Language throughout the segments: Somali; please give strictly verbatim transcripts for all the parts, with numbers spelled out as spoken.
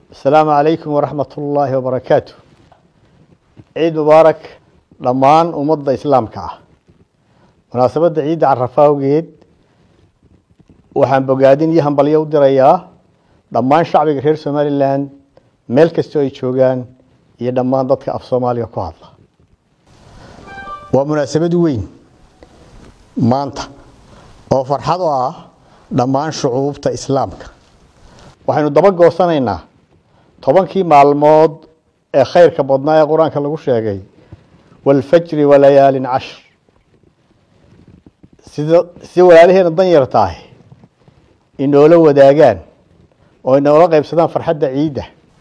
السلام عليكم ورحمة الله وبركاته. عيد مبارك لمان ومضى إسلام كعه. مناسبة عيد عرفة وجيد وحن بقادين يهم بليو دريا لمان شعب غير سومالي لاند ملك استوي شوغان يدمان ضدك أف صوماليا كهذا. ومناسبة وين مانتا أو فرحة لمان شعوب تا إسلامك. وحن دبق وصلنا طبعا كي معلومات خير كبضنا يا قرآن كله وش يا جاي والفجر وليال عشر سوى عليه الدنيا رتاهي إنه لو داجان وإنه رقب سدان فرحة عيدة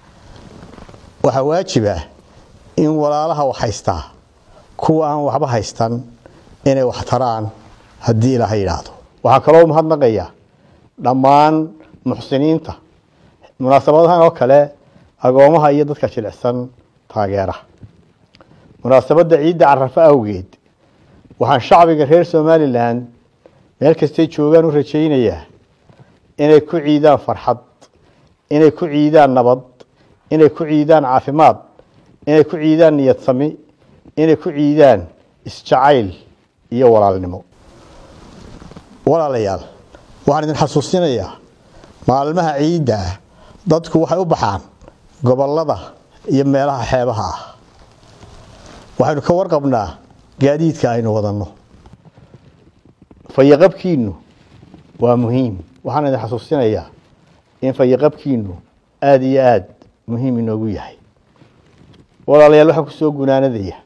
وحواجبه إن ولا لها وحيستا كوان وحبا حيستان إنه وحتران هدي له هيلاده وحكرهم هالنقية لمان محسنين تا مناسبتها وكله أقومها هي ضد كشيل حسن تاجره مناسبة عيد عرفة أوجد وحن شعب غير سومالي لاند ملك استي شوغان ورجينيه إنay ku ciidaan farxad inay ku ciidaan nabad inay ku ciidaan caafimaad inay ku ciidaan niyad sami inay ku ciidaan isjacayl iyo walaalnimo walaalayaal waxaan idin xasuusinayaa maalmaha ciida dadku waxay u baxaan gobolada iyo meelaha xeebaha ah waxaynu ka warqabnaa gaadiidka aynu wadano fayaqabkiinu waa muhiim waxaan idin xasuusinayaa in fayaqabkiinu aad iyo aad muhiim inoogu yahay walaalayaal waxaan kusoo gunaanadaya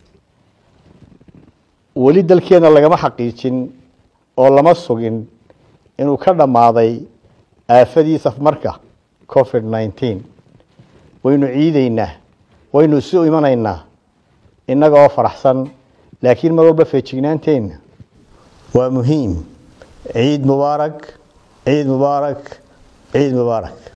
weli dalkeena lagama xaqiijin oo lama sugin inuu ka dhammaaday aafadii safmarka covid nineteen waynu ciidaynaa waynu isu imanaynaa innaga oo faraxsan laakiin mar walba feejignaanteenna waa muhiim ciid mubaarak عيد مبارك عيد مبارك